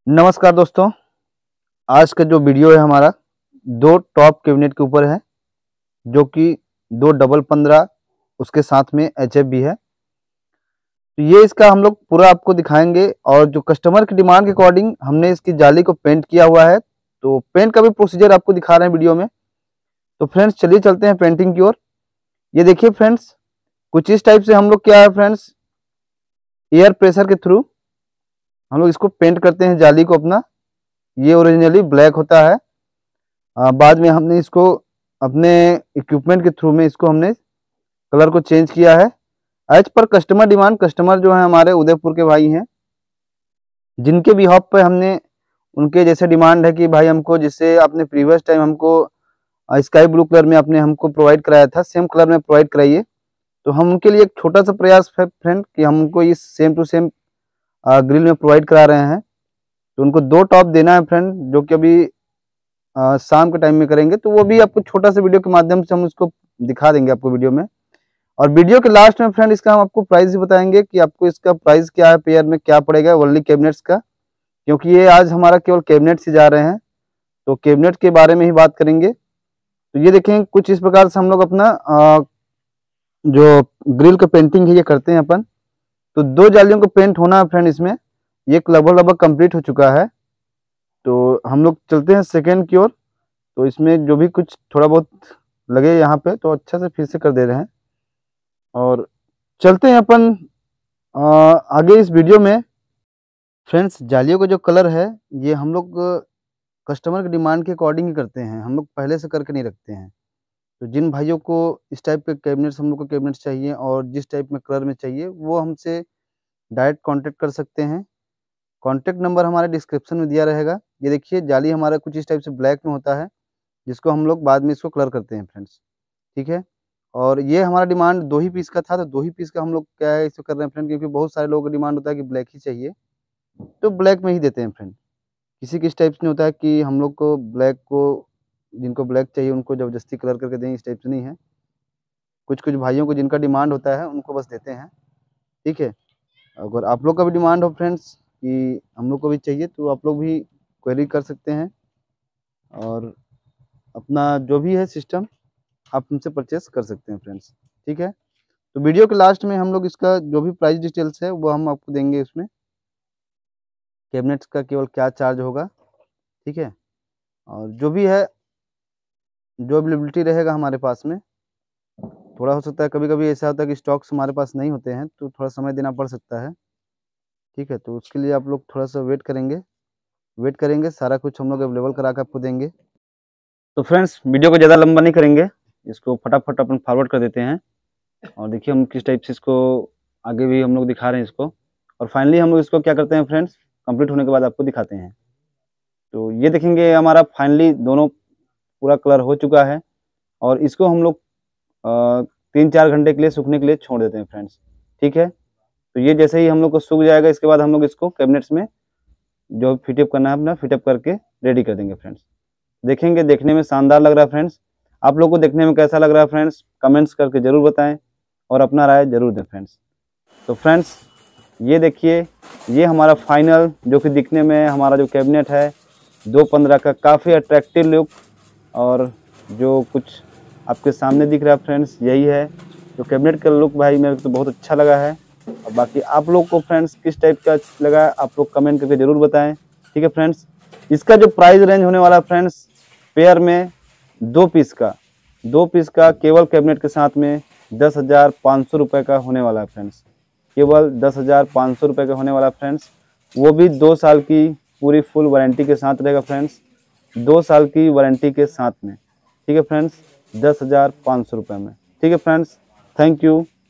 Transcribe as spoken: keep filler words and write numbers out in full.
नमस्कार दोस्तों, आज का जो वीडियो है हमारा दो टॉप कैबिनेट के ऊपर है, जो कि दो डबल पंद्रह उसके साथ में एच एफ भी है। तो ये इसका हम लोग पूरा आपको दिखाएंगे और जो कस्टमर की डिमांड के अकॉर्डिंग हमने इसकी जाली को पेंट किया हुआ है। तो पेंट का भी प्रोसीजर आपको दिखा रहे हैं वीडियो में। तो फ्रेंड्स चलिए चलते हैं पेंटिंग की ओर। ये देखिए फ्रेंड्स, कुछ इस टाइप से हम लोग क्या है फ्रेंड्स, एयर प्रेशर के थ्रू हम लोग इसको पेंट करते हैं जाली को अपना। ये ओरिजिनली ब्लैक होता है, आ, बाद में हमने इसको अपने इक्विपमेंट के थ्रू में इसको हमने कलर को चेंज किया है as per customer demand. Customer जो है हमारे उदयपुर के भाई हैं, जिनके बिहाफ पे हमने उनके जैसे डिमांड है कि भाई हमको, जिससे आपने प्रीवियस टाइम हमको स्काई ब्लू कलर में आपने हमको प्रोवाइड कराया था, सेम कलर में प्रोवाइड कराइए। तो हम उनके लिए एक छोटा सा प्रयास है फ्रेंड कि हम उनको इस सेम टू सेम ग्रिल में प्रोवाइड करा रहे हैं। तो उनको दो टॉप देना है फ्रेंड, जो कि अभी आ, शाम के टाइम में करेंगे। तो वो भी आपको छोटा सा वीडियो के माध्यम से हम उसको दिखा देंगे आपको वीडियो में। और वीडियो के लास्ट में फ्रेंड इसका हम आपको प्राइस भी बताएंगे कि आपको इसका प्राइस क्या है, पेयर में क्या पड़ेगा ओनली कैबिनेट्स का, क्योंकि ये आज हमारा केवल कैबिनेट से जा रहे हैं। तो कैबिनेट के बारे में ही बात करेंगे। तो ये देखें, कुछ इस प्रकार से हम लोग अपना आ, जो ग्रिल का पेंटिंग है ये करते हैं अपन। तो दो जालियों को पेंट होना है फ्रेंड इसमें। ये लगभग लगभग कंप्लीट हो चुका है। तो हम लोग चलते हैं सेकेंड की ओर। तो इसमें जो भी कुछ थोड़ा बहुत लगे यहाँ पे, तो अच्छा से फिर से कर दे रहे हैं और चलते हैं अपन आ, आगे इस वीडियो में। फ्रेंड्स, जालियों का जो कलर है ये हम लोग कस्टमर की डिमांड के अकॉर्डिंग ही करते हैं, हम लोग पहले से करके नहीं रखते हैं। तो जिन भाइयों को इस टाइप के कैबिनेट्स, हम लोग को कैबिनेट्स चाहिए और जिस टाइप में कलर में चाहिए, वो हमसे डायरेक्ट कांटेक्ट कर सकते हैं। कॉन्टैक्ट नंबर हमारे डिस्क्रिप्शन में दिया रहेगा। ये देखिए, जाली हमारा कुछ इस टाइप से ब्लैक में होता है, जिसको हम लोग बाद में इसको कलर करते हैं फ्रेंड्स, ठीक है। और ये हमारा डिमांड दो ही पीस का था, तो दो ही पीस का हम लोग क्या है इसको कर रहे हैं फ्रेंड, क्योंकि बहुत सारे लोगों का डिमांड होता है कि ब्लैक ही चाहिए, तो ब्लैक में ही देते हैं फ्रेंड। किसी किस टाइप से नहीं होता है कि हम लोग को ब्लैक को, जिनको ब्लैक चाहिए उनको ज़बरदस्ती कलर करके दें, इस टाइप से नहीं है। कुछ कुछ भाइयों को जिनका डिमांड होता है उनको बस देते हैं, ठीक है। अगर आप लोग का भी डिमांड हो फ्रेंड्स कि हम लोग को भी चाहिए, तो आप लोग भी क्वेरी कर सकते हैं और अपना जो भी है सिस्टम आप हमसे परचेस कर सकते हैं फ्रेंड्स, ठीक है। तो वीडियो के लास्ट में हम लोग इसका जो भी प्राइस डिटेल्स है वो हम आपको देंगे, इसमें कैबिनेट्स का केवल क्या चार्ज होगा, ठीक है। और जो भी है, जो अवेलेबिलिटी रहेगा हमारे पास में, थोड़ा हो सकता है कभी कभी ऐसा होता है कि स्टॉक्स हमारे पास नहीं होते हैं, तो थोड़ा समय देना पड़ सकता है, ठीक है। तो उसके लिए आप लोग थोड़ा सा वेट करेंगे वेट करेंगे सारा कुछ हम लोग अवेलेबल करा के आपको देंगे। तो फ्रेंड्स, वीडियो को ज़्यादा लंबा नहीं करेंगे, इसको फटाफट अपन फॉरवर्ड कर देते हैं। और देखिए हम किस टाइप से इसको आगे भी हम लोग दिखा रहे हैं इसको। और फाइनली हम लोग इसको क्या करते हैं फ्रेंड्स, कंप्लीट होने के बाद आपको दिखाते हैं। तो ये देखेंगे हमारा फाइनली दोनों पूरा कलर हो चुका है और इसको हम लोग तीन चार घंटे के लिए सूखने के लिए छोड़ देते हैं फ्रेंड्स, ठीक है। तो ये जैसे ही हम लोग को सूख जाएगा, इसके बाद हम लोग इसको कैबिनेट्स में जो फिटअप करना है अपना फिटअप करके रेडी कर देंगे फ्रेंड्स। देखेंगे, देखने में शानदार लग रहा है फ्रेंड्स। आप लोग को देखने में कैसा लग रहा है फ्रेंड्स, कमेंट्स करके ज़रूर बताएं और अपना राय जरूर दें फ्रेंड्स। तो फ्रेंड्स, ये देखिए, ये हमारा फाइनल जो कि दिखने में हमारा जो कैबिनेट है दो पंद्रह का, काफ़ी अट्रैक्टिव लुक और जो कुछ आपके सामने दिख रहा है फ्रेंड्स, यही है जो कैबिनेट का लुक। भाई मेरे को तो बहुत अच्छा लगा है। और बाकी आप लोग को फ्रेंड्स किस टाइप का लगा, आप लोग कमेंट करके ज़रूर बताएं, ठीक है फ्रेंड्स। इसका जो प्राइस रेंज होने वाला है फ्रेंड्स, पेयर में दो पीस का दो पीस का केवल कैबिनेट के साथ में दस हज़ार पाँच सौ रुपये का होने वाला है फ्रेंड्स। केवल दस हज़ार पाँच सौ रुपये का होने वाला है फ्रेंड्स। वो भी दो साल की पूरी फुल वारंटी के साथ रहेगा फ्रेंड्स, दो साल की वारंटी के साथ में, ठीक है फ्रेंड्स। दस हज़ार पाँच सौ रुपये में, ठीक है फ्रेंड्स। Thank you.